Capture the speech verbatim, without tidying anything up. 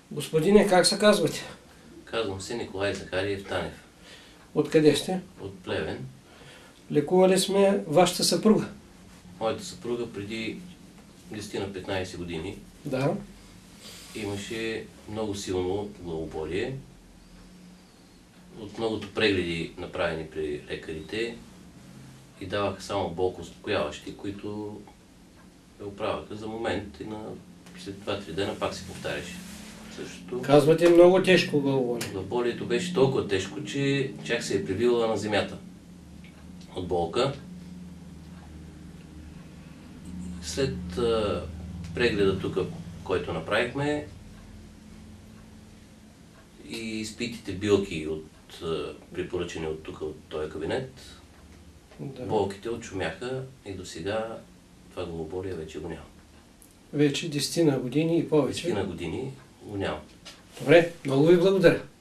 Господине, как се казвате? Казвам се Николай Захариев Танев. Откъде сте? От Плевен. Лекували сме вашата съпруга. Моята съпруга преди десет на петнайсет години Да. имаше много силно главоболие. От многото прегледи, направени при лекарите, и даваха само болкоуспокояващи, които я оправяха за момент и на след два-три дена пак се повтаряше. Същото. Казвате много тежко главоболие. Главоболието беше толкова тежко, че чак се е прибила на земята от болка. След а, прегледа тук, който направихме, и изпитите билки от а, препоръчени от тук, от този кабинет, Да. болките отшумяха и до сега това главоболие вече го няма. Вече десет години и повече. десет години го няма. Добре, много ви благодаря.